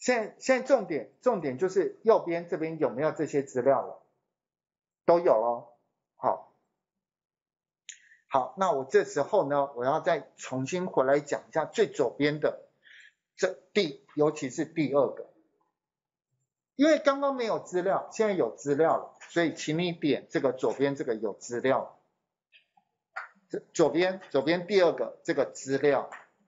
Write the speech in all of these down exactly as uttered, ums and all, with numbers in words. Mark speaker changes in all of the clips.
Speaker 1: 现在现在重点重点就是右边这边有没有这些资料了？都有咯。好，好，那我这时候呢，我要再重新回来讲一下最左边的这第，尤其是第二个，因为刚刚没有资料，现在有资料了，所以请你点这个左边这个有资料，这左边左边第二个这个资料，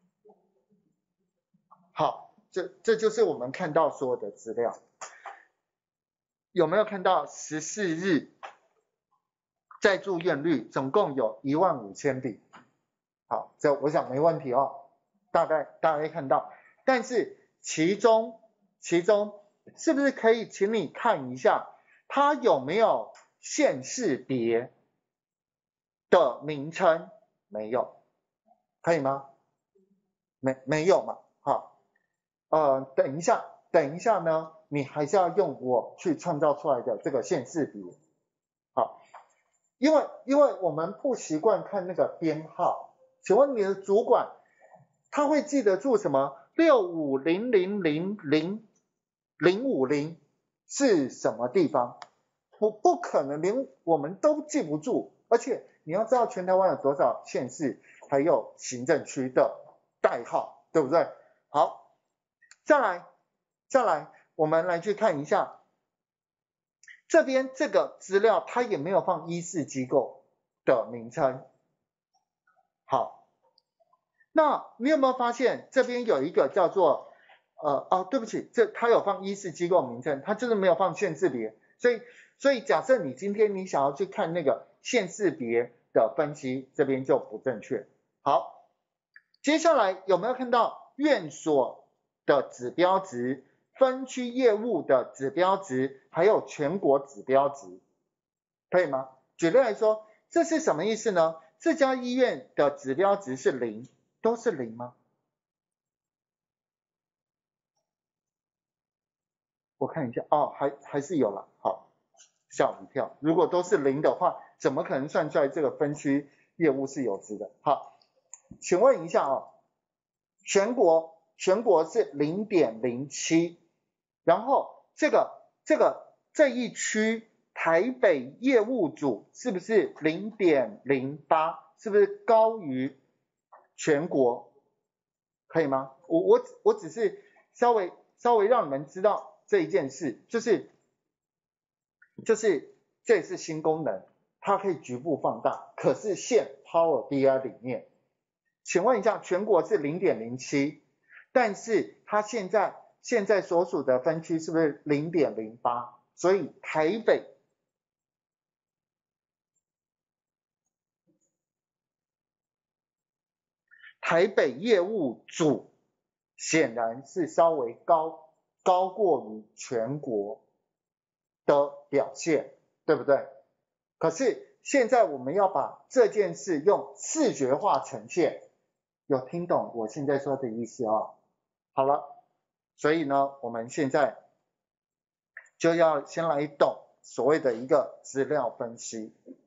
Speaker 1: 好，这这就是我们看到所有的资料，有没有看到十四日再住院率总共有一万五千笔？好，这我想没问题哦，大概大家看到，但是其中其中是不是可以请你看一下，它有没有县市别的名称？没有，可以吗？没没有嘛？好，呃，等一下，等一下呢，你还是要用我去创造出来的这个县市别，好，因为因为我们不习惯看那个编号，请问你的主管他会记得住什么？六五零零零零零五零是什么地方？不不可能连我们都记不住，而且你要知道全台湾有多少县市还有行政区的代号，对不对？好，再来再来，我们来去看一下这边这个资料，它也没有放医事机构的名称。好，那你有没有发现这边有一个叫做呃哦，对不起，这它有放医事机构名称，它就是没有放县市别，所以所以假设你今天你想要去看那个县市别的分析，这边就不正确。好，接下来有没有看到院所的指标值、分区业务的指标值，还有全国指标值，可以吗？举例来说，这是什么意思呢？这家医院的指标值是零，都是零吗？我看一下，哦，还还是有了，好，吓我一跳。如果都是零的话，怎么可能算出来这个分区业务是有值的？好，请问一下哦，全国全国是 零点零七， 然后这个这个这一区台北业务组是不是 零点零八？ 是不是高于全国？可以吗？我我我只是稍微稍微让你们知道这一件事，就是就是这是新功能，它可以局部放大，可是现 Power B I 里面，请问一下，全国是 零点零七， 但是它现在现在所属的分区是不是 零点零八？ 所以台北台北业务组显然是稍微高高过于全国的表现，对不对？可是现在我们要把这件事用视觉化呈现，有听懂我现在说的意思哦？好了，所以呢，我们现在就要先来懂所谓的一个资料分析。